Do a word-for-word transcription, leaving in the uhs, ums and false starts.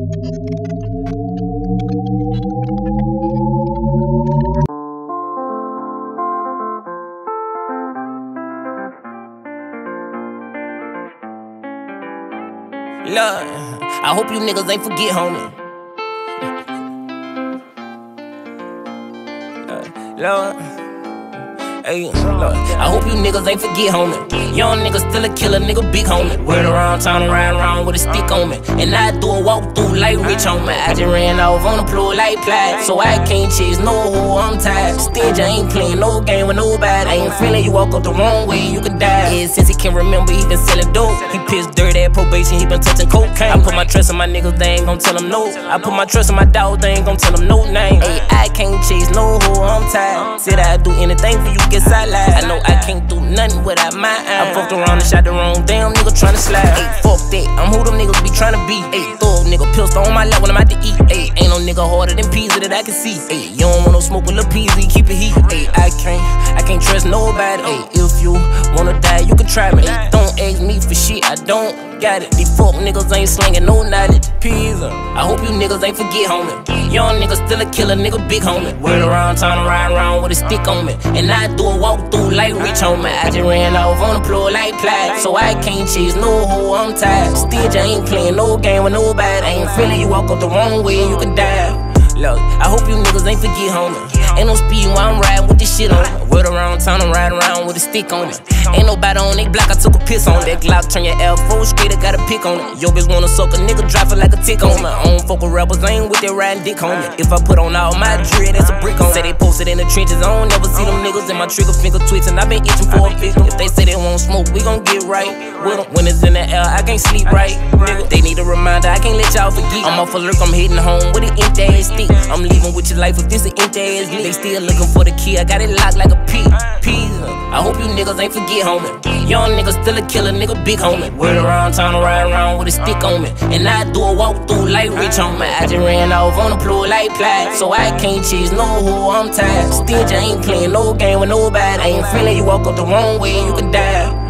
Lord, I hope you niggas ain't forget, homie. Uh, Lord, hey, Lord, I hope you niggas ain't forget, homie. Young nigga still a killer, nigga, big homie. Word around town and ride around with a stick on me. And I do a walk through like rich on me. I just ran off on the floor like Clyde, so I can't chase no hoe, I'm tired. Stingy, I ain't playing no game with nobody. I ain't feeling you walk up the wrong way, you could die. Yeah, since he can remember, he been selling dope. He pissed dirt at probation, he been touching cocaine. I put my trust in my niggas, they ain't gon' tell him no. I put my trust in my dog, they ain't gon' tell him no name. Hey, I can't chase no hoe, I'm tired. Said I'd do anything for you, guess I lied. I know I can't do nothing without my eye. I fucked around and shot the wrong damn nigga tryna slide. Ayy, fuck that, I'm who them niggas be tryna be. Ayy, thug nigga, pistol on my lap when I'm out to eat. Ayy, ain't no nigga harder than Peasy that I can see. Ayy, you don't want no smoke with Lil Peasy, keep it heat. Ayy, I can't, I can't trust nobody. Ayy, if you wanna die, you can try me. Ayy, don't ask me for shit, I don't got it. These fuck niggas ain't slinging no knowledge. Peasy, I hope you niggas ain't forget, homie. Young nigga still a killer, nigga, big homie. Word around town and ride around with a stick on me. And I do a walk through like rich on me. I just ran off on the floor like Clyde, so I can't chase no hoe, I'm tired. Stingy, I ain't playing no game with nobody. I ain't feeling you walk up the wrong way, you can die. Look, I hope you niggas ain't forget, homie. Ain't no speeding while I'm riding with this shit on me. Word around town and ride around with a stick on me. Ain't nobody on they block, I took a piss on that Glock. Turn your L four straight, I got a pick on it. Yo bitch wanna suck a nigga, drop it like a tick on me. I don't fuck with rappers, I ain't with that riding dick on me. If I put on all my dread, that's a brick on me. Say they posted in the trenches, I don't never see them niggas. And my trigger finger twitching, I been itching for a victim. If they say they won't smoke, we gon' get right with them. When it's in the air, I can't sleep right, nigga. They need a reminder, I can't let y'all forget. I'm off a lurk, I'm hitting home with an empty ass stick. I'm leaving with your life if this an empty ass lick. They still looking for the key, I got it locked like a pig. Peas, I hope you niggas ain't forget, homie. Young nigga still a killer, nigga, big homie. Word around town and ride around with a stick on me. And I do a walk through like rich on me. I just ran off on the floor like Clyde, so I can't chase no hoe, I'm tired. Stingy, I ain't playing no game with nobody. I ain't feeling you walk up the wrong way, you can die.